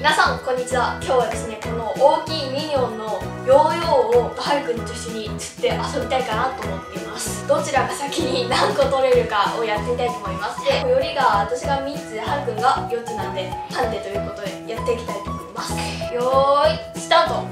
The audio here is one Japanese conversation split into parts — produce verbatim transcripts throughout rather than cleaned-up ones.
皆さんこんにちは。今日はですね、この大きいミニオンのヨーヨーをはるくんと一緒に釣って遊びたいかなと思っています。どちらが先に何個取れるかをやってみたいと思います。で、よりが私がみっつではるくんがよっつなんでハンデということでやっていきたいと思います。よーいスタート。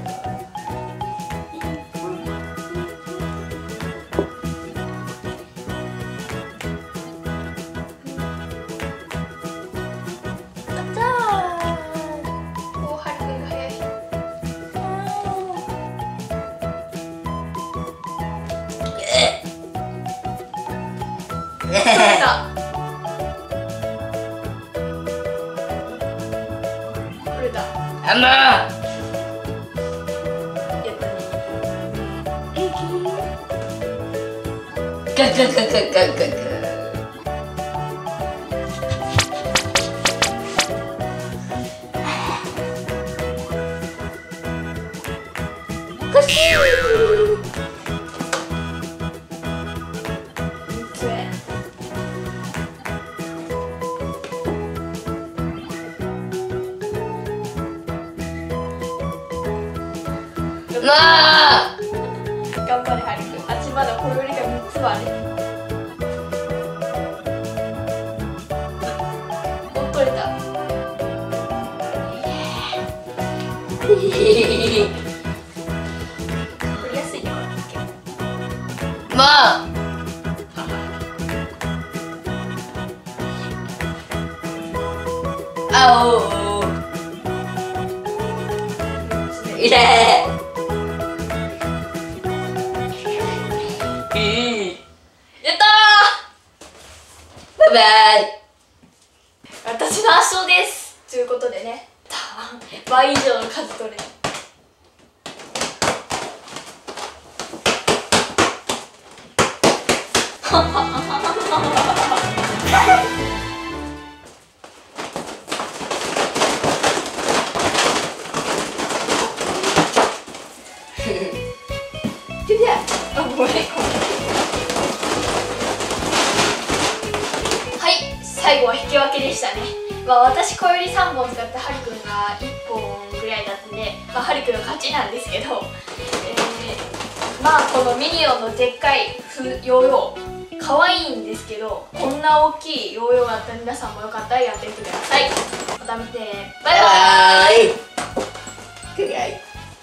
取れた。取れた。 あんまやったね。 ガガガガガガガ。 コシー。 まあ頑張れはるくん。あっちまだ小よりがみっつはある。お、取れた。取りやすいよ。 まああおーいれやったーバイバイ。 ー。私の圧勝です。ということでね、倍以上の数取れた。あ、ごめんごめん。はい、最後は引き分けでしたね。まあ私小よりさんぼん使ってはるくんがいっぽんぐらいだったんで、まあ、はるくんの勝ちなんですけど、えー、まあこのミニオンのでっかいヨーヨー可愛いんですけど、こんな大きいヨーヨーがあったら皆さんもよかったらやってみてください。また見てね。バイバイ。 バイバイ。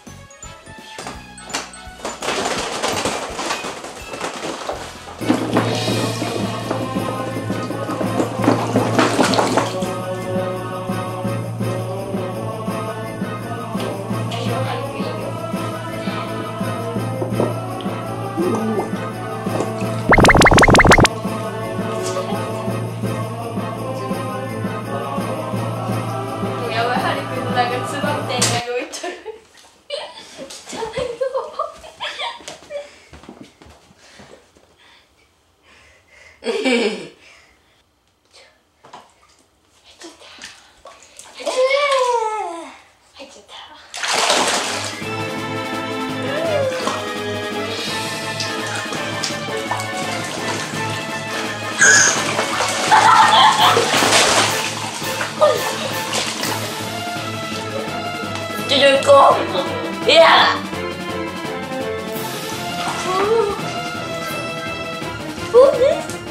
やばい、はるくんなんかつばみたいなの置いとる。汚いよ。入っちゃった。 ジュルコいやそうね。